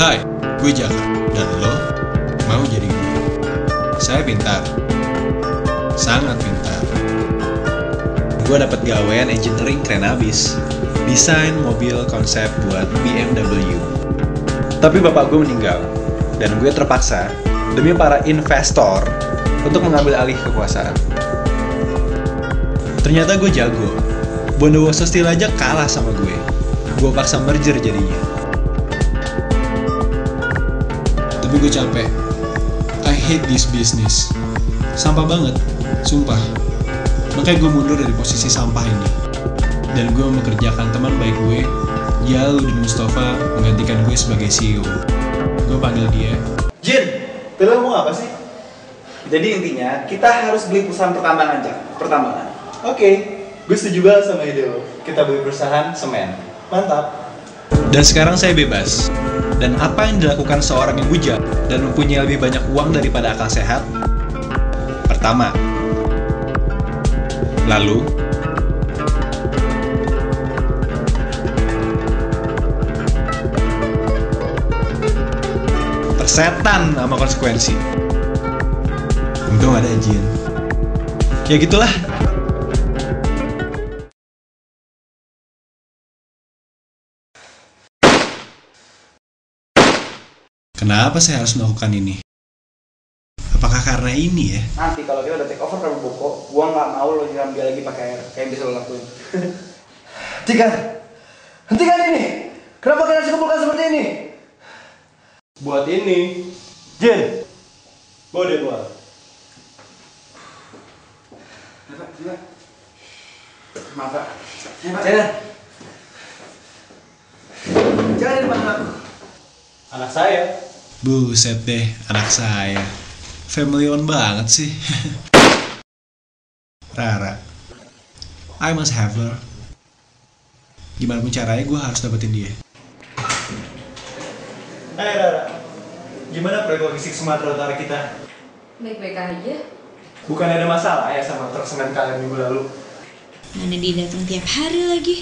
Hai, gue Jaka, dan lo mau jadi gue. Saya pintar, sangat pintar. Gue dapat gawean engineering keren abis, desain mobil konsep buat BMW. Tapi bapak gue meninggal, dan gue terpaksa demi para investor untuk mengambil alih kekuasaan. Ternyata gue jago, Bondowoso Steel aja kalah sama gue. Gue paksa merger jadinya. Tapi gue capek. I hate this business. Sampah banget, sumpah. Makanya gue mundur dari posisi sampah ini. Dan gue mempekerjakan teman baik gue, Jalu dan Mustafa, menggantikan gue sebagai CEO. Gue panggil dia Jin, tadi mau apa sih? Jadi intinya, kita harus beli perusahaan pertambangan, Jak. Pertambangan. Oke, gue setuju banget sama ide lo. Kita beli perusahaan semen. Mantap. Dan sekarang saya bebas. Dan apa yang dilakukan seorang yang bujang dan mempunyai lebih banyak uang daripada akal sehat? Pertama, lalu tersetan sama konsekuensi. Untung ada Jin. Ya gitulah. Kenapa saya harus melakukan ini? Apakah karena ini ya? Nanti kalau kita udah take over sama Boko, gua nggak mau lo nyiram dia lagi pakai air kayak yang bisa lo lakuin. Hentikan ini. Kenapa kalian sekumpulkan seperti ini? Buat ini. Jin, bawa dia keluar. Maaf Pak. Jangan di depan aku. Anak saya. Buset deh, anak saya. Family on banget sih. Rara, I must have her. Gimana pun caranya gue harus dapetin dia. Hai Rara, gimana proyek logistik Sumatera Utara kita? Baik-baik aja. Bukan ada masalah ya sama truk semen kalian minggu lalu? Mana dia datang tiap hari lagi.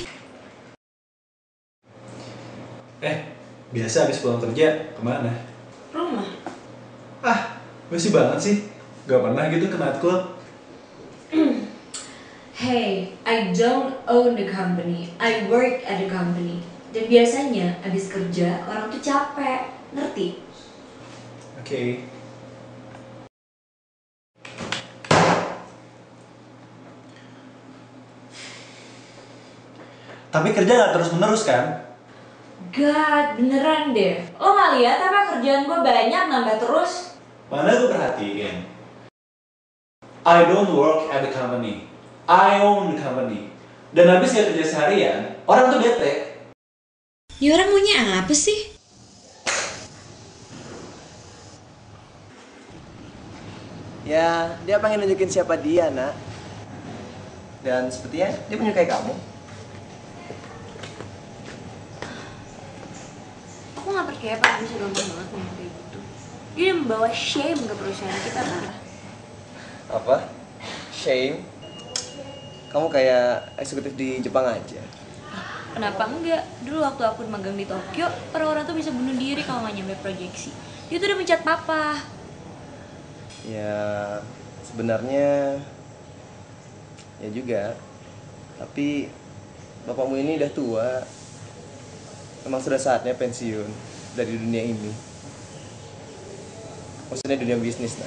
Biasa habis pulang kerja, kemana? Rumah. Basi banget sih. Gak pernah gitu ke nightclub. Hey, I don't own the company. I work at the company. Dan biasanya abis kerja orang tuh capek, ngerti? Oke. Tapi kerja gak terus-menerus kan? God, beneran deh. Lo gak liat apa kerjaan gue banyak nambah terus? Mana gue perhatiin. I don't work at the company. I own the company. Dan habis gak kerja seharian, orang tuh bete. Ini orang maunya apa sih? Ya, dia pengen nunjukin siapa dia, nak. Dan sepertinya dia menyukai kamu. Aku gak percaya Pak bisa gampang banget ngomong kayak gitu. Dia membawa shame ke perusahaan kita, parah. Apa? Shame? Kamu kayak eksekutif di Jepang aja. Kenapa enggak? Dulu waktu aku magang di Tokyo, orang-orang tuh bisa bunuh diri kalau nggak nyampe proyeksi. Dia tuh udah mencat papa. Ya, sebenarnya ya juga. Tapi bapakmu ini udah tua. Emang sudah saatnya pensiun dari dunia ini. Maksudnya dunia bisnis, nah.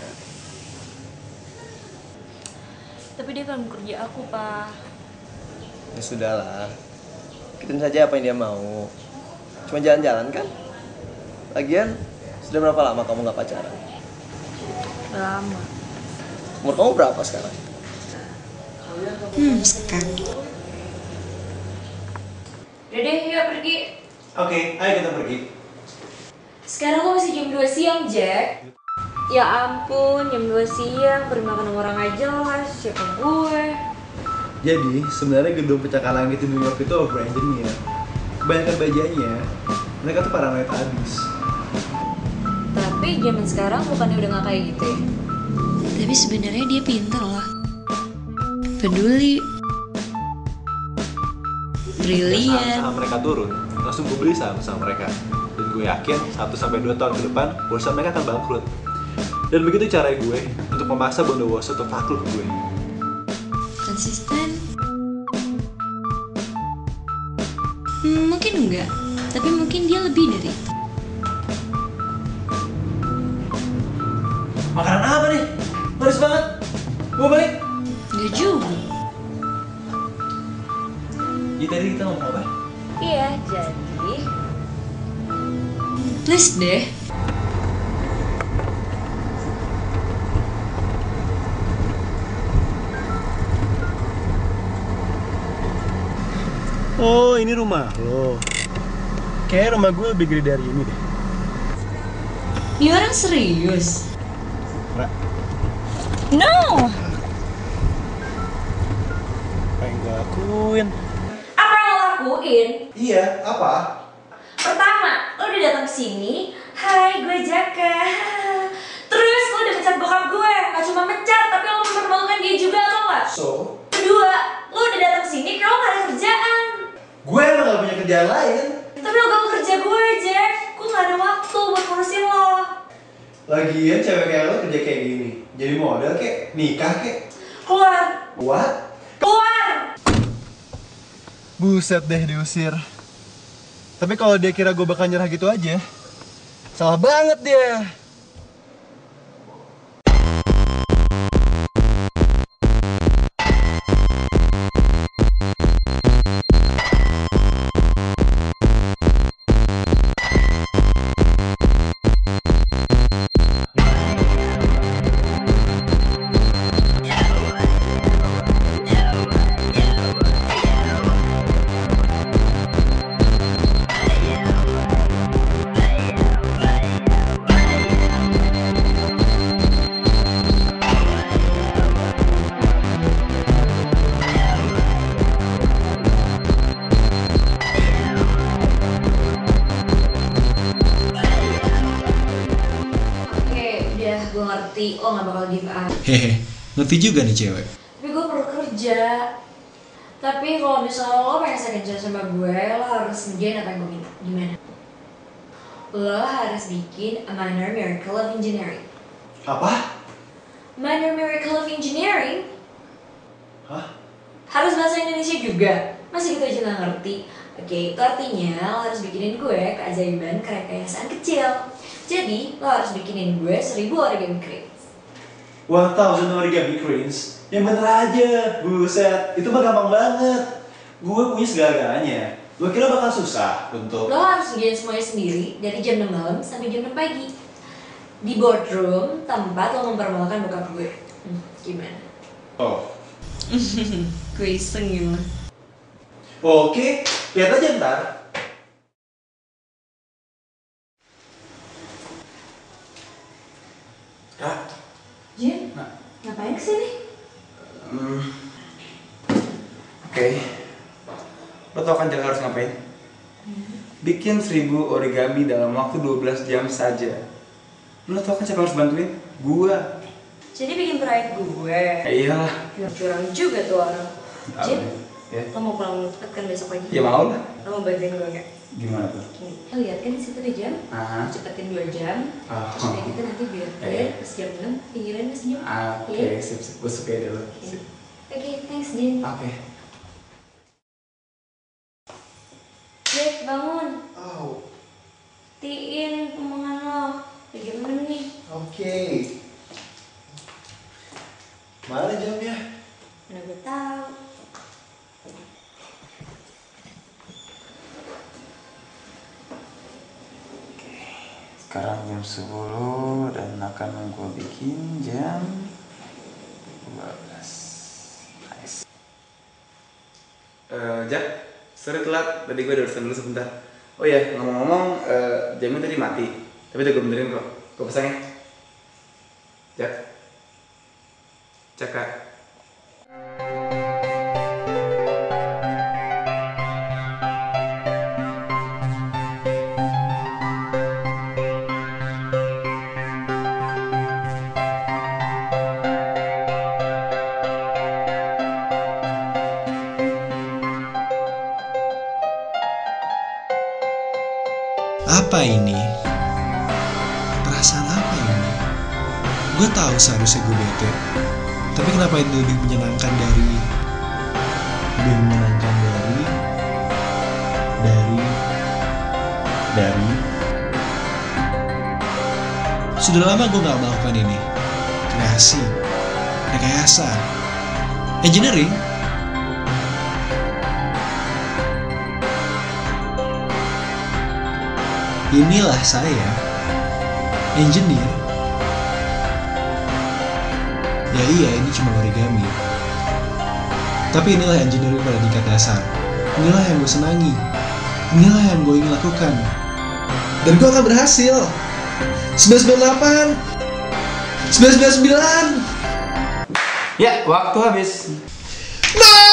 Tapi dia kan kerja aku, Pak. Ya sudahlah. Ikutin saja apa yang dia mau. Cuma jalan-jalan kan? Lagian, sudah berapa lama kamu nggak pacaran? Lama. Umur kamu berapa sekarang? Sekarang. Udah deh, yuk pergi. Oke, ayo kita pergi. Sekarang kok masih jam 2 siang, Jack? Ya ampun, jam 2 siang, baru makan orang aja lah, siapa gue? Jadi, sebenarnya gedung pencakalan di New York itu over engineer. Kebanyakan bajanya, mereka tuh paranoid abis. Tapi zaman sekarang bukannya udah gak kayak gitu ya? Tapi sebenarnya dia pintar loh. Peduli. Brilian. Saham mereka turun. langsung gue beli saham mereka. Dan gue yakin 1-2 tahun ke depan perusahaan mereka akan bangkrut. Dan begitu cara gue untuk memaksa Bondowoso untuk takluk ke gue. Konsisten? Mungkin enggak, tapi mungkin dia lebih dari itu. Makanan apa nih? Manis banget. Gue balik. Enggak juga. Jadi tadi kita ngomong apa? Iya, jadi please deh. Oh, ini rumah lo. Kayak rumah gue lebih gede dari ini deh. Ini orang serius? Ra, No! apa yang gue lakuin? Apa yang lo lakuin? Iya, apa? Pertama, lo udah datang sini. Hai, gue Jaka. Terus lo udah mecat bokap gue. Gak cuma mecat, tapi lo mempermalukan dia juga, tau gak? So, Kedua, lo udah datang sini kayak lo gak ada kerjaan. gue emang gak punya kerjaan lain. Tapi lo gak kerja gue, Jack. Gue gak ada waktu buat ngurusin lo. Lagian cewek kayak lo kerja kayak gini. Jadi model kayak, nikah kayak. Keluar. What? Keluar. Buset deh diusir. Tapi kalau dia kira gue bakal nyerah gitu aja, salah banget dia. Gue ngerti, lo gak bakal give up. Hehe, ngerti juga nih cewek. Tapi gue perlu kerja. Tapi kalau misalnya lo pengen second chance sama gue, lo harus ngerjain apa yang gue minta. Gimana? Lo harus bikin a minor miracle of engineering. Apa? Minor miracle of engineering? Hah? Harus bahasa Indonesia juga? Masih gitu aja gak ngerti? Oke, itu artinya lo harus bikinin gue keajaiban kerekayasaan kecil. Jadi, lo harus bikinin gue 1000 origami crates. 1000 origami cranes? Yang bener aja, buset. Itu mah gampang banget. Gue punya segala-galanya. Lo kira bakal susah untuk... Lo harus ngerjain semuanya sendiri dari jam 6 malam sampai jam 6 pagi. Di boardroom, tempat lo mempermalukan bokap gue. Gimana? Oh. Gue iseng gimana? Oke, lihat aja ntar. Kak. Jin, ngapain kesini? Oke. Lo tau kan Jaka harus ngapain? Bikin 1000 origami dalam waktu 12 jam saja. Lo tau kan siapa harus bantuin? Gua. Jadi bikin proyek gue. Iyalah. Curang juga tuh orang. Jin, Ya. lo mau pulang cepet kan besok pagi? Ya mau lah. Lo mau bantuin gue gak? Gimana tuh? Lo lihat kan di situ ada jam? Ah. Cepetin 2 jam. Ah. Terus kayak gitu nanti biar clear. Terus jam 6, pinggiran masih jam. Oke, sip. Gue suka ide lo. Sip. Oke, thanks Jin. Oke. Jack, bangun. Oh, Tiin omongan lo. Bagaimana nih? oke. Mana jamnya? Mana gue tahu. Sekarang jam 10 dan akan gue bikin jam 12. Nice. Jack, sorry telat. Tadi gue ada urusan dulu sebentar. Oh iya, ngomong-ngomong, jamnya tadi mati. Tapi udah gue benerin kok. Gue pasang ya. Jack. Jaka. Apa ini? Perasaan apa ini? Gue tahu seharusnya gue bete, tapi kenapa itu lebih menyenangkan dari Sudah lama gue gak melakukan ini. Kreasi, rekayasa, engineering. Inilah saya, engineer. Ya iya, ini cuma origami. Tapi inilah engineering pada tingkat dasar. Inilah yang gue senangi. Inilah yang gue ingin lakukan. Dan gue akan berhasil. 998 999. Ya, waktu habis. No!